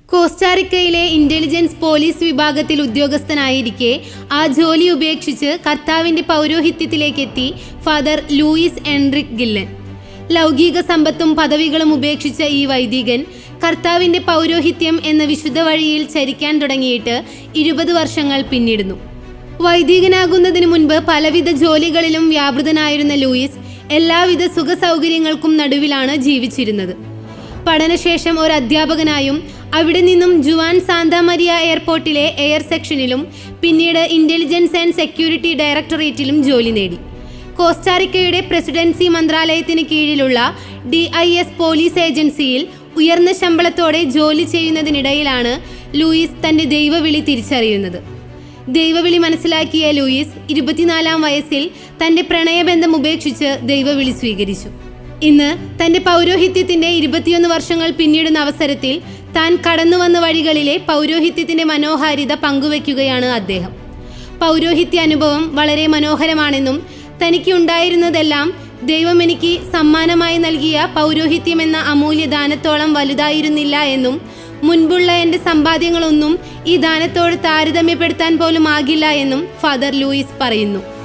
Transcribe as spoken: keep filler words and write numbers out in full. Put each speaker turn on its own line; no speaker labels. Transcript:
കോസ്റ്റാറിക്കയിലെ intelligence police വിഭാഗത്തിൽ ഉദ്യോഗസ്ഥനായിരിക്കെ ആ ജോലി ഉപേക്ഷിച്ച് കർത്താവിന്റെ പൗരോഹിത്യത്തിലേക്കെത്തി ഫാദർ ലൂയിസ് എൻറിക് ഗില്ലൻ. ലൗകിക സമ്പത്തും പദവികളും ഉപേക്ഷിച്ച ഈ വൈദികൻ കർത്താവിന്റെ പൗരോഹിത്യം എന്ന വിശുദ്ധ വഴിയിൽ ചരിക്കാൻ തുടങ്ങിയിട്ട് ഇരുപത് വർഷങ്ങൾ പിന്നിടുന്നു. വൈദികനാകുന്നതിന് മുൻപ് പലവിധ ജോലികളിലും വ്യാപൃതനായിരുന്ന ലൂയിസ് എല്ലാവിധ സുഖ സൗകര്യങ്ങൾക്കും നടുവിലാണ് ജീവിച്ചിരുന്നത്. പഠനശേഷം ഒരു അധ്യാപകനായും അവിടെ നിന്നും ജുവാൻ സാന്താ മരിയ എയർപോർട്ടിലെ എയർ സെക്ഷനിലും പിന്നീട് ഇന്റലിജൻസ് ആൻഡ് സെക്യൂരിറ്റി ഡയറക്ടറേറ്റിലും ജോലി നേടി. കോസ്റ്റാറിക്കയുടെ പ്രസിഡൻസി മന്ത്രാലയത്തിന് കീഴിലുള്ള ഡി ഐ എസ് പോലീസ് ഏജൻസിയിൽ ഉയർന്ന ശമ്പളത്തോടെ ജോലി ചെയ്യുന്നതിനിടയിലാണ് ലൂയിസ് തന്റെ ദൈവവിളി തിരിച്ചറിയുന്നത്. ദൈവവിളി മനസ്സിലാക്കിയ ലൂയിസ് ഇരുപത്തിനാലാം വയസ്സിൽ തന്റെ പ്രണയബന്ധം ഉപേക്ഷിച്ച് ദൈവവിളി സ്വീകരിച്ചു. ഇന്ന് തന്റെ പൗരോഹിത്യത്തിന്റെ ഇരുപത്തിയൊന്ന് വർഷങ്ങൾ പിന്നിടുന്ന അവസരത്തിൽ താൻ കടന്നുവന്ന വഴികളിലെ പൗരോഹിത്യത്തിന്റെ മനോഹാരിത പങ്കുവെക്കുകയാണ് അദ്ദേഹം. പൗരോഹിത്യ അനുഭവം വളരെ മനോഹരമാണെന്നും തനിക്ക് ഉണ്ടായിരുന്നതെല്ലാം ദൈവം എനിക്ക് സമ്മാനമായി നൽകിയ പൗരോഹിത്യം എന്ന അമൂല്യ ദാനത്തോളം വലുതായിരുന്നില്ല എന്നും മുൻപുള്ള എൻ്റെ സമ്പാദ്യങ്ങളൊന്നും ഈ ദാനത്തോട് താരതമ്യപ്പെടുത്താൻ പോലും ആകില്ല എന്നും ഫാദർ ലൂയിസ് പറയുന്നു.